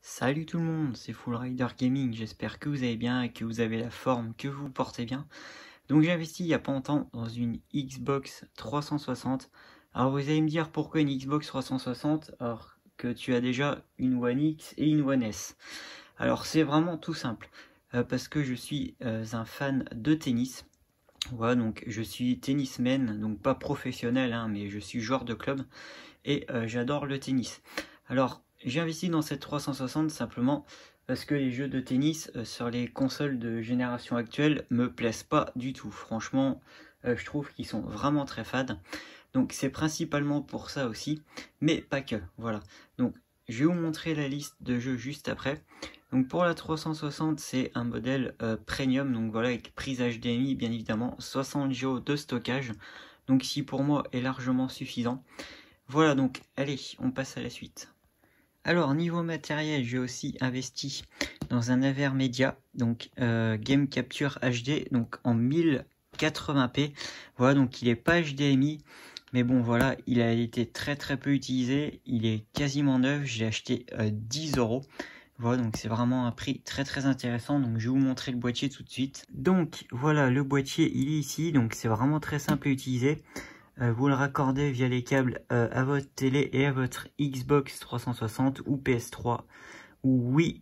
Salut tout le monde, c'est Full Rider Gaming, j'espère que vous allez bien et que vous avez la forme, que vous portez bien. Donc j'ai investi il n'y a pas longtemps dans une Xbox 360. Alors vous allez me dire pourquoi une Xbox 360 alors que tu as déjà une One X et une One S. Alors c'est vraiment tout simple, parce que je suis un fan de tennis. Voilà, donc je suis tennisman, donc pas professionnel, hein, mais je suis joueur de club et j'adore le tennis. Alors j'ai investi dans cette 360 simplement parce que les jeux de tennis sur les consoles de génération actuelle me plaisent pas du tout. Franchement, je trouve qu'ils sont vraiment très fades. Donc c'est principalement pour ça aussi, mais pas que. Voilà. Donc je vais vous montrer la liste de jeux juste après. Donc pour la 360, c'est un modèle premium, donc voilà, avec prise HDMI bien évidemment, 60 Go de stockage. Donc qui pour moi est largement suffisant. Voilà, donc allez, on passe à la suite. Alors niveau matériel, j'ai aussi investi dans un Avermedia, donc Game Capture HD, donc en 1080p. Voilà, donc il est pas HDMI, mais bon voilà, il a été très peu utilisé, il est quasiment neuf, j'ai acheté 10 €. Voilà, donc c'est vraiment un prix très intéressant, donc je vais vous montrer le boîtier tout de suite. Donc voilà, le boîtier il est ici, donc c'est vraiment très simple à utiliser. Vous le raccordez via les câbles à votre télé et à votre Xbox 360 ou PS3 ou Wii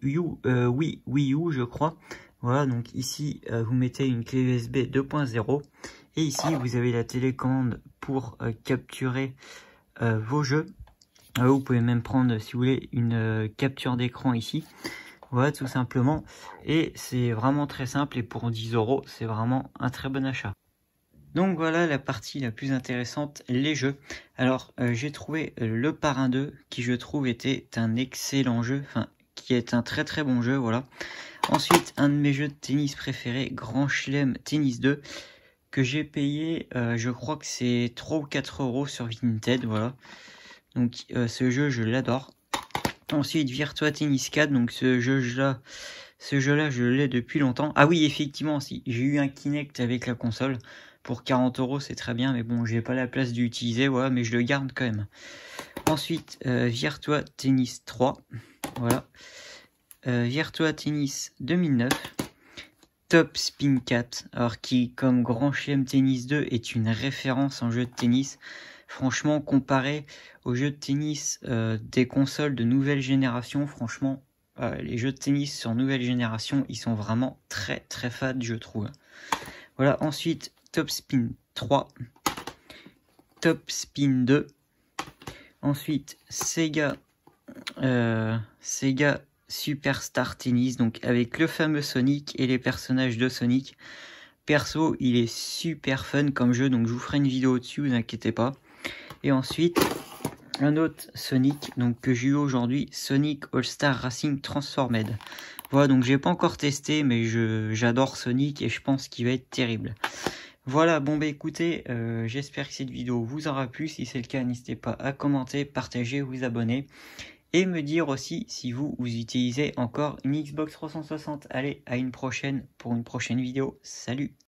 U je crois. Voilà, donc ici vous mettez une clé USB 2.0 et ici vous avez la télécommande pour capturer vos jeux. Vous pouvez même prendre, si vous voulez, une capture d'écran ici. Voilà, tout simplement. Et c'est vraiment très simple et pour 10 €, c'est vraiment un très bon achat. Donc voilà la partie la plus intéressante, les jeux. Alors j'ai trouvé le Parrain 2 qui je trouve était un excellent jeu, enfin qui est un très bon jeu, voilà. Ensuite un de mes jeux de tennis préférés, Grand Chelem Tennis 2, que j'ai payé, je crois que c'est 3 ou 4 € sur Vinted, voilà. Donc ce jeu je l'adore. Ensuite Virtua Tennis 4, donc ce jeu-là je l'ai depuis longtemps. Ah oui, effectivement, si j'ai eu un Kinect avec la console. Pour 40 €, c'est très bien, mais bon, j'ai pas la place d'utiliser, voilà, mais je le garde quand même. Ensuite, Virtua Tennis 3, voilà. Virtua Tennis 2009. Top Spin 4, alors qui, comme Grand Chelem Tennis 2, est une référence en jeu de tennis. Franchement, comparé aux jeux de tennis des consoles de nouvelle génération, franchement, les jeux de tennis sur nouvelle génération, ils sont vraiment très fades, je trouve. Voilà, ensuite, Top Spin 3, Top Spin 2, ensuite Sega Superstar Tennis, donc avec le fameux Sonic et les personnages de Sonic. Perso, il est super fun comme jeu, donc je vous ferai une vidéo dessus, vous inquiétez pas. Et ensuite, un autre Sonic, donc que j'ai eu aujourd'hui, Sonic All-Star Racing Transformed. Voilà, donc j'ai pas encore testé, mais j'adore Sonic et je pense qu'il va être terrible. Voilà, bon bah écoutez, j'espère que cette vidéo vous aura plu. Si c'est le cas, n'hésitez pas à commenter, partager, vous abonner. Et me dire aussi si vous utilisez encore une Xbox 360. Allez, à une prochaine pour une prochaine vidéo. Salut!